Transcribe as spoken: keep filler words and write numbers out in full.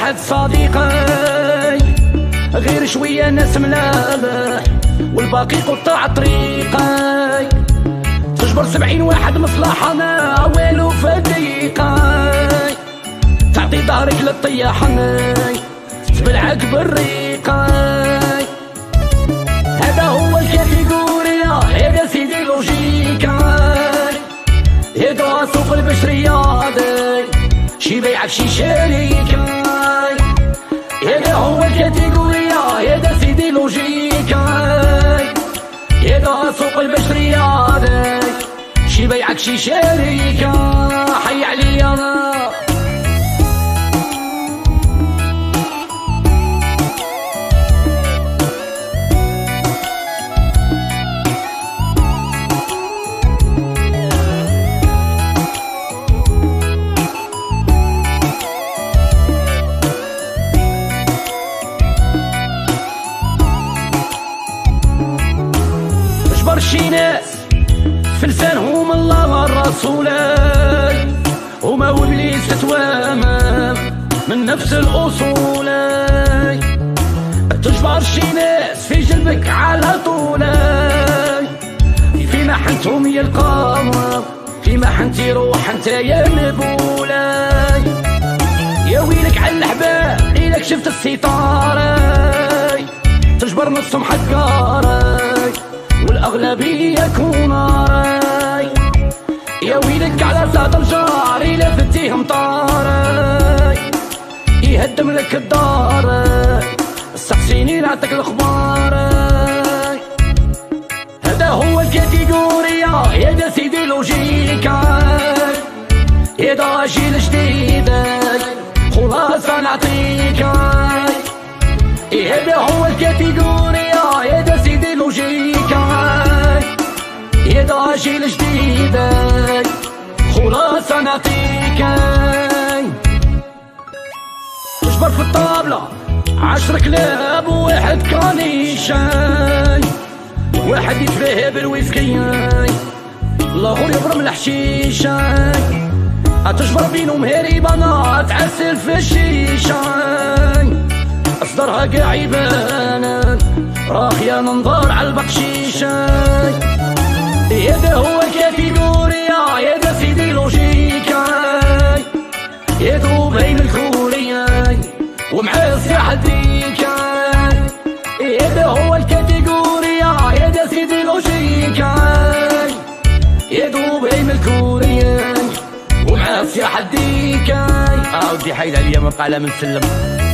واحد صديقي غير شوية ناس ملامح والباقي قطاع طريقي. تجبر سبعين واحد مصلحة ما والو في دقيقة، تعطي ظهرك للطياحني تبلعك بالريقة. هذا هو الكاتيجوريا، هذا سيدي لوجيكا، هذا سوق البشرية شي بيع شي شريكة. هذا هو الكاتيجوريا، هذا سيدي لوجيكا، هذا سوق البشرية شي بيعك شي شريكة. حي عليا انا شي ناس في لسانهم الله والرسول هما وابليس تتوامى من نفس الاصول. تجبر شي ناس في جلبك على طول، في محنتهم يلقاهم في محنتي روح انت يا نبوله. يا ويلك على الحباب ليلك شفت الستاره، تجبر نصهم حقاري والأغلبية كوناري. يا ويلك على ساط الجار إلا فتيه مطاري يهدم لك الدار، استحسيني نعطيك الأخبار. هذا هو الكاتيجوريا، هذا سيدي لوجيكا، هذا جيل جديد خلاصة نعطيك. هذا هو الكاتيجوريا، هذا سيدي لوجيكا، هذا جيل جديد خلاصة نعطيك. تجبر في الطابلة عشر كلاب وواحد كانيشان، واحد يتباهى بالويسكي الله يبرم الحشيشان. تجبر بينهم هريبانة تعسل في الشيشان، اصدرها قاع يبان راخية ننظر على البقشيشان. هذا هو الكاتيجوريا، هذا سيدي لوجيكا، يدو بين الكوريا ومعاه الساحة ديكا. هذا هو الكاتيجوريا، هذا سيدي لوجيكا، يدو بين الكوريا ومعاه الساحة ديكا. اه ودي حيل عليا ما بقى على من سلم.